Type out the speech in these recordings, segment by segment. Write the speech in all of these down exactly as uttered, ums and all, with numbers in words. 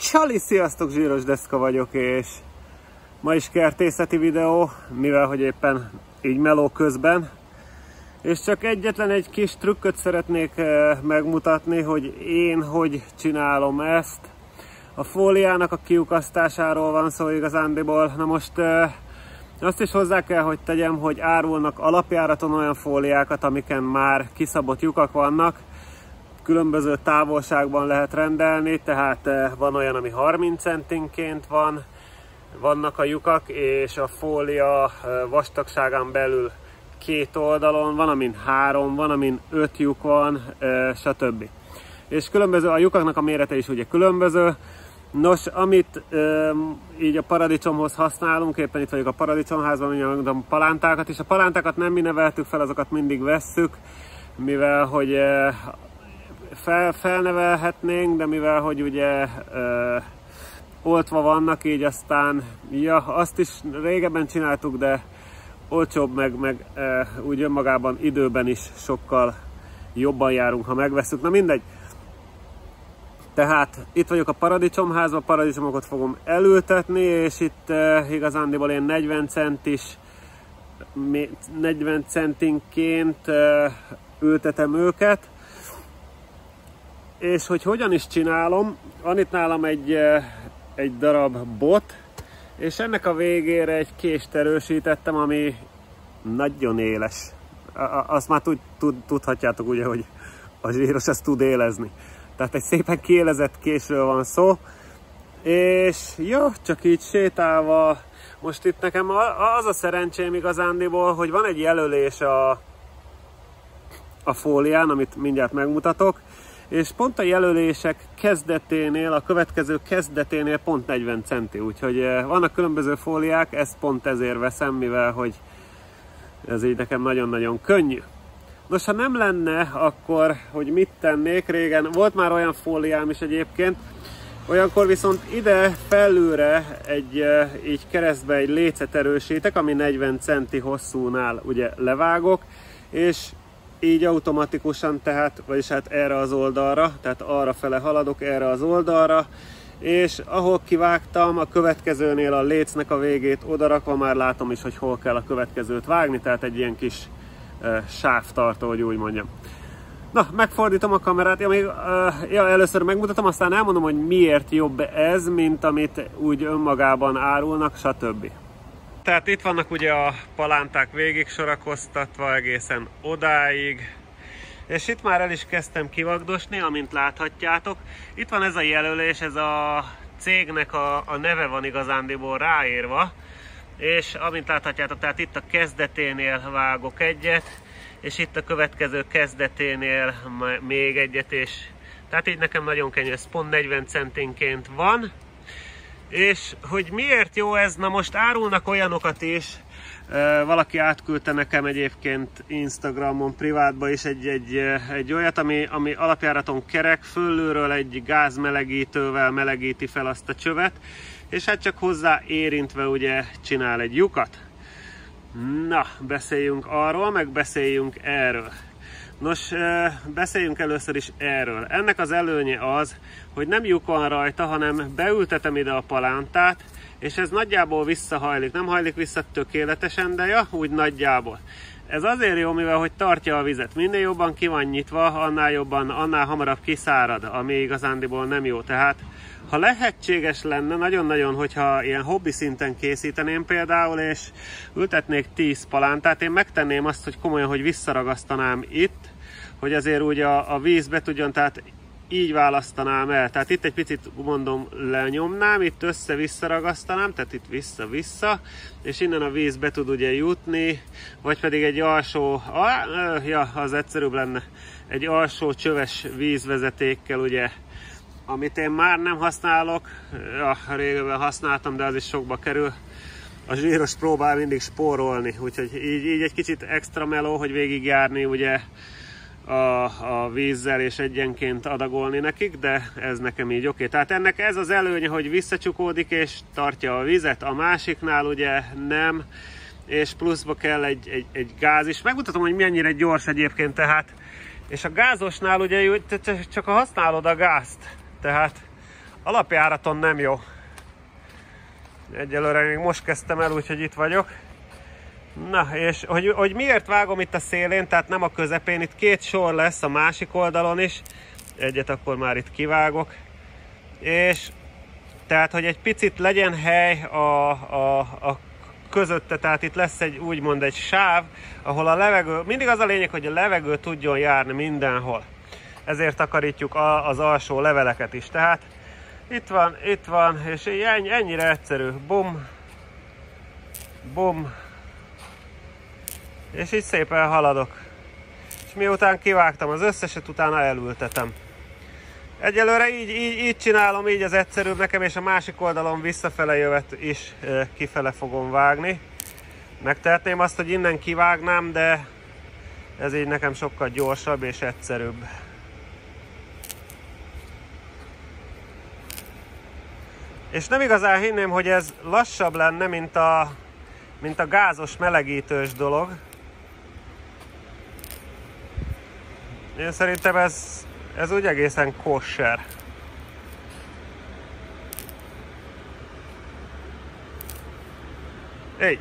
Csali, sziasztok, Zsíros Deszka vagyok, és ma is kertészeti videó, mivel hogy éppen így meló közben. És csak egyetlen egy kis trükköt szeretnék megmutatni, hogy én hogy csinálom ezt. A fóliának a kiukasztásáról van szó igazándiból. Na most azt is hozzá kell, hogy tegyem, hogy árulnak alapjáraton olyan fóliákat, amiken már kiszabott lyukak vannak. Különböző távolságban lehet rendelni, tehát van olyan, ami harminc centinként van, vannak a lyukak, és a fólia vastagságán belül két oldalon, van amin három, van amin öt lyuk van, stb. És különböző, a lyukaknak a mérete is ugye különböző. Nos, amit így a paradicsomhoz használunk, éppen itt vagyok a paradicsomházban, ugye a palántákat, és a palántákat nem mi neveltük fel, azokat mindig vesszük, mivel hogy Fel, felnevelhetnénk, de mivel hogy ugye ö, oltva vannak, így aztán, ja, azt is régebben csináltuk, de olcsóbb, meg, meg ö, úgy önmagában időben is sokkal jobban járunk, ha megveszünk. Na mindegy. Tehát itt vagyok a paradicsomházban, paradicsomokat fogom elültetni, és itt ö, igazándiból én negyven centis, negyven centinként ö, ültetem őket. És hogy hogyan is csinálom, van itt nálam egy, egy darab bot, és ennek a végére egy kést erősítettem, ami nagyon éles. Azt már tud, tud, tudhatjátok ugye, hogy a zsíros azt tud élezni. Tehát egy szépen kiélezett késről van szó, és jó, csak így sétálva, most itt nekem az a szerencsém igazándiból, hogy van egy jelölés a, a fólián, amit mindjárt megmutatok, és pont a jelölések kezdeténél, a következő kezdeténél pont negyven centi, úgyhogy vannak különböző fóliák, ezt pont ezért veszem, mivel hogy ez így nekem nagyon-nagyon könnyű. Nos, ha nem lenne, akkor hogy mit tennék? Régen volt már olyan fóliám is egyébként, olyankor viszont ide felülre egy így keresztbe egy lécet erősítek, ami negyven centi hosszúnál ugye levágok, és így automatikusan, tehát, vagyis hát erre az oldalra, tehát arra fele haladok, erre az oldalra, és ahol kivágtam, a következőnél a lécnek a végét odarakva már látom is, hogy hol kell a következőt vágni, tehát egy ilyen kis e, sávtartó, hogy úgy mondjam. Na, megfordítom a kamerát, ja, még, e, ja, először megmutatom, aztán elmondom, hogy miért jobb ez, mint amit úgy önmagában árulnak, stb. Tehát itt vannak ugye a palánták végig sorakoztatva egészen odáig, és itt már el is kezdtem kivagdosni, amint láthatjátok. Itt van ez a jelölés, ez a cégnek a, a neve van igazándiból ráírva, és amint láthatjátok, tehát itt a kezdeténél vágok egyet, és itt a következő kezdeténél még egyet, és tehát így nekem nagyon könnyű, ez pont negyven centinként van. És hogy miért jó ez? Na most árulnak olyanokat is, valaki átküldte nekem egyébként Instagramon, privátba is egy, egy, egy olyat, ami, ami alapjáraton kerek, fölülről egy gázmelegítővel melegíti fel azt a csövet, és hát csak hozzá érintve ugye csinál egy lyukat. Na, beszéljünk arról, meg beszéljünk erről. Nos, beszéljünk először is erről. Ennek az előnye az, hogy nem lyuk van rajta, hanem beültetem ide a palántát, és ez nagyjából visszahajlik. Nem hajlik vissza tökéletesen, de ja, úgy nagyjából. Ez azért jó, mivel hogy tartja a vizet. Minél jobban ki van nyitva, annál jobban, annál hamarabb kiszárad, ami igazándiból nem jó. Tehát, ha lehetséges lenne, nagyon-nagyon, hogyha ilyen hobbi szinten készíteném például, és ültetnék tíz palántát, én megtenném azt, hogy komolyan, hogy visszaragasztanám itt, hogy azért úgy a, a víz be tudjon, tehát így választanám el. Tehát itt egy picit mondom lenyomnám, itt össze-vissza ragasztanám, tehát itt vissza-vissza, és innen a víz be tud ugye jutni, vagy pedig egy alsó, ah, ja, az egyszerűbb lenne, egy alsó csöves vízvezetékkel ugye, amit én már nem használok, ja, régebben használtam, de az is sokba kerül. A zsíros próbál mindig spórolni, úgyhogy így, így egy kicsit extra meló, hogy végigjárni ugye a, a vízzel és egyenként adagolni nekik, de ez nekem így oké. Tehát ennek ez az előnye, hogy visszacsukódik és tartja a vizet, a másiknál ugye nem, és pluszba kell egy, egy, egy gáz is. Megmutatom, hogy mennyire gyors egyébként, tehát, és a gázosnál ugye csak ha használod a gázt, tehát Alapjáraton nem jó. Egyelőre még most kezdtem el, úgyhogy itt vagyok. Na, és hogy, hogy miért vágom itt a szélén, tehát nem a közepén, itt két sor lesz a másik oldalon is. Egyet akkor már itt kivágok. És tehát, hogy egy picit legyen hely a, a, a közötte, tehát itt lesz egy úgymond egy sáv, ahol a levegő, mindig az a lényeg, hogy a levegő tudjon járni mindenhol. Ezért takarítjuk a, az alsó leveleket is. Tehát itt van, itt van, és ennyi, ennyire egyszerű. Bum, bum, és így szépen haladok. És miután kivágtam az összeset, utána elültetem. Egyelőre így, így, így csinálom, így az egyszerűbb nekem, és a másik oldalon visszafele jövet is e, kifele fogom vágni. Megtehetném azt, hogy innen kivágnám, de ez így nekem sokkal gyorsabb és egyszerűbb. És nem igazán hinném, hogy ez lassabb lenne, mint a, mint a gázos melegítős dolog. Én szerintem ez, ez úgy egészen kosser. Így.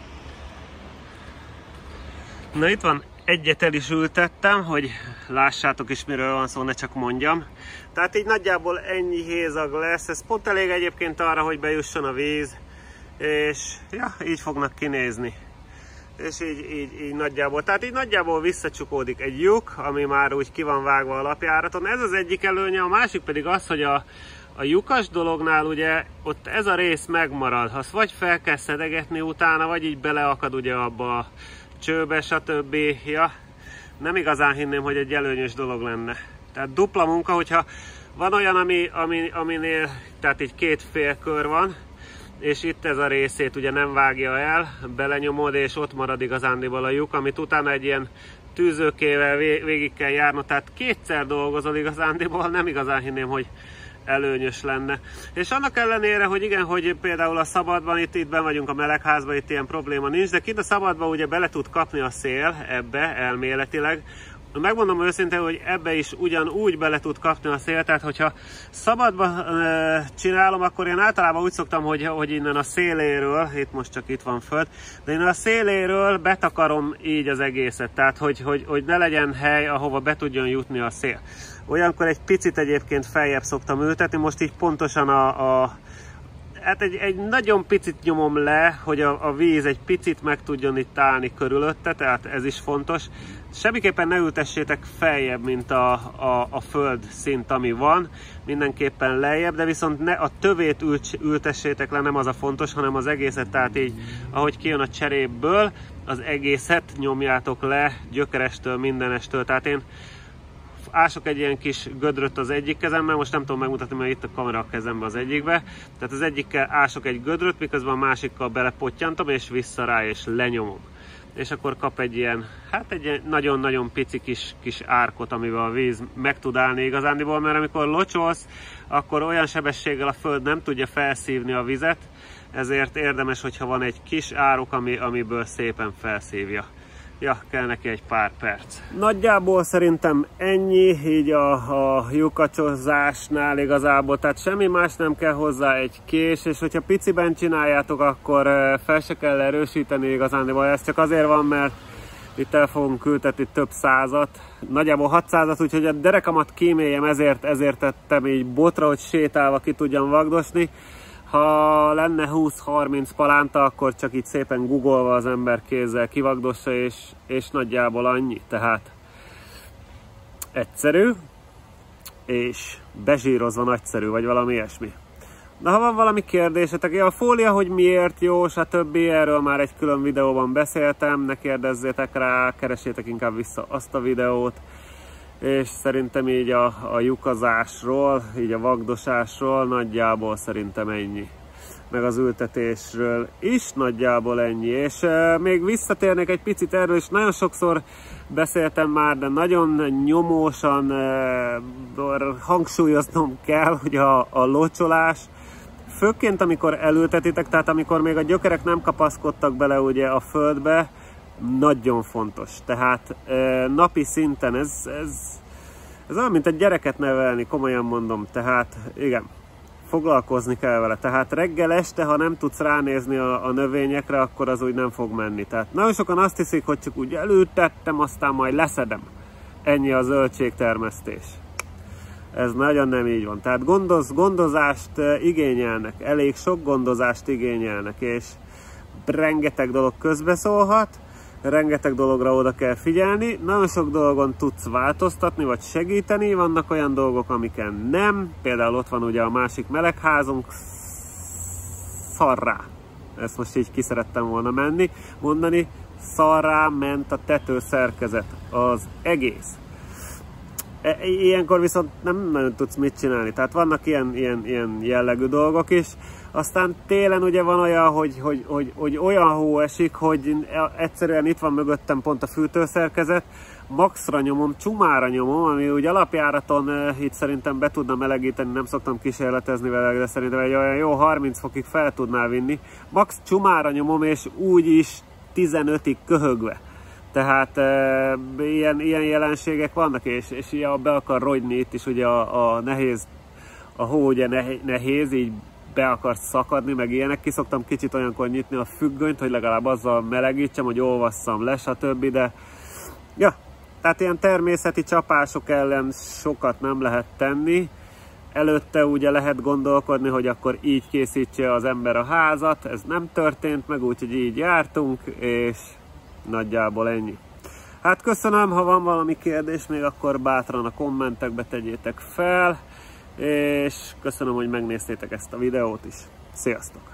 Na itt van, egyet el is ültettem, hogy lássátok is miről van szó, ne csak mondjam. Tehát így nagyjából ennyi hézag lesz, ez pont elég egyébként arra, hogy bejusson a víz, és ja, így fognak kinézni. És így, így, így nagyjából, tehát így nagyjából visszacsukódik egy lyuk, ami már úgy ki van vágva alapjáraton. Ez az egyik előnye, a másik pedig az, hogy a, a lyukas dolognál ugye ott ez a rész megmarad. Azt vagy fel kell szedegetni utána, vagy így beleakad ugye abba a csőbe, stb. Ja, nem igazán hinném, hogy egy előnyös dolog lenne. Tehát dupla munka, hogyha van olyan, ami, ami, aminél, tehát így két félkör van, és itt ez a részét ugye nem vágja el, belenyomod, és ott marad igazándiból a lyuk, amit utána egy ilyen tűzőkével végig kell járnod, tehát kétszer dolgozol igazándiból, nem igazán hinném, hogy előnyös lenne. És annak ellenére, hogy igen, hogy például a szabadban, itt, itt ben vagyunk a melegházban, itt ilyen probléma nincs, de itt a szabadban ugye bele tud kapni a szél ebbe elméletileg. Megmondom őszintén, hogy ebbe is ugyanúgy bele tud kapni a szél, tehát hogyha szabadban e, csinálom, akkor én általában úgy szoktam, hogy, hogy innen a széléről, itt most csak itt van föld, de innen a széléről betakarom így az egészet, tehát hogy, hogy, hogy ne legyen hely, ahova be tudjon jutni a szél. Olyankor egy picit egyébként feljebb szoktam ültetni, most így pontosan a, a hát egy, egy nagyon picit nyomom le, hogy a, a víz egy picit meg tudjon itt állni körülötte, tehát ez is fontos. Semmiképpen ne ültessétek feljebb, mint a, a, a föld szint, ami van, mindenképpen lejjebb, de viszont ne a tövét ült, ültessétek le, nem az a fontos, hanem az egészet, tehát így, ahogy kijön a cserépből, az egészet nyomjátok le gyökerestől, mindenestől, tehát én ások egy ilyen kis gödröt az egyik kezemmel, most nem tudom megmutatni, mert itt a kamera a kezembe az egyikbe. Tehát az egyikkel ások egy gödröt, miközben a másikkal belepottyantom, és vissza rá, és lenyomom. És akkor kap egy ilyen, hát egy nagyon-nagyon pici kis, kis árkot, amivel a víz meg tud állni igazándiból, mert amikor locsolsz, akkor olyan sebességgel a föld nem tudja felszívni a vizet, ezért érdemes, hogyha van egy kis árok, ami, amiből szépen felszívja. Ja, kell neki egy pár perc. Nagyjából szerintem ennyi, így a, a lyukacsozásnál igazából, tehát semmi más nem kell hozzá, egy kés, és hogyha piciben csináljátok, akkor fel se kell erősíteni igazán, de ez csak azért van, mert itt el fogunk ültetni több százat, nagyjából hatszázat, úgyhogy a derekamat kíméljem, ezért, ezért tettem így botra, hogy sétálva ki tudjam vagdosni. Ha lenne húsz-harminc palánta, akkor csak így szépen googolva az ember kézzel kivagdossa, és, és nagyjából annyi. Tehát egyszerű, és bezsírozva nagyszerű, vagy valami ilyesmi. Na, ha van valami kérdésetek, a fólia, hogy miért jó, stb. Erről már egy külön videóban beszéltem, ne kérdezzétek rá, keresétek inkább vissza azt a videót. És szerintem így a, a lyukazásról, így a vagdosásról nagyjából szerintem ennyi. Meg az ültetésről is nagyjából ennyi. És e, még visszatérnék egy picit erről, és nagyon sokszor beszéltem már, de nagyon nyomósan e, hangsúlyoznom kell, hogy a, a locsolás, főként amikor elültetitek, tehát amikor még a gyökerek nem kapaszkodtak bele ugye a földbe, nagyon fontos. Tehát e, napi szinten ez, ez, ez olyan, mint egy gyereket nevelni, komolyan mondom. Tehát igen, foglalkozni kell vele. Tehát reggel este, ha nem tudsz ránézni a, a növényekre, akkor az úgy nem fog menni. Tehát nagyon sokan azt hiszik, hogy csak úgy elültettem, aztán majd leszedem. Ennyi a zöldségtermesztés. Ez nagyon nem így van. Tehát gondoz, gondozást igényelnek, elég sok gondozást igényelnek, és rengeteg dolog közbeszólhat, rengeteg dologra oda kell figyelni, nagyon sok dolgon tudsz változtatni, vagy segíteni, vannak olyan dolgok, amiken nem, például ott van ugye a másik melegházunk, szarrá, ezt most így ki szerettem volna menni, mondani, szarrá ment a tetőszerkezet, az egész. Ilyenkor viszont nem nagyon tudsz mit csinálni, tehát vannak ilyen, ilyen, ilyen jellegű dolgok is. Aztán télen ugye van olyan, hogy, hogy, hogy, hogy olyan hó esik, hogy egyszerűen itt van mögöttem pont a fűtőszerkezet, maxra nyomom, csumára nyomom, ami úgy alapjáraton itt szerintem be tudna melegíteni, nem szoktam kísérletezni vele, de szerintem egy olyan jó harminc fokig fel tudná vinni. Max csumára nyomom, és úgy is tizenötig köhögve. Tehát e, ilyen, ilyen jelenségek vannak, és, és ja, be akar rogyni itt is, ugye a, a nehéz, a hó ugye nehéz, így be akar szakadni, meg ilyenek. Ki szoktam kicsit olyankor nyitni a függönyt, hogy legalább azzal melegítsem, hogy olvasszam le, stb. De ja, tehát ilyen természeti csapások ellen sokat nem lehet tenni. Előtte ugye lehet gondolkodni, hogy akkor így készítse az ember a házat, ez nem történt meg, úgyhogy így jártunk, és nagyjából ennyi. Hát köszönöm, ha van valami kérdés még, akkor bátran a kommentekbe tegyétek fel, és köszönöm, hogy megnéztétek ezt a videót is. Sziasztok!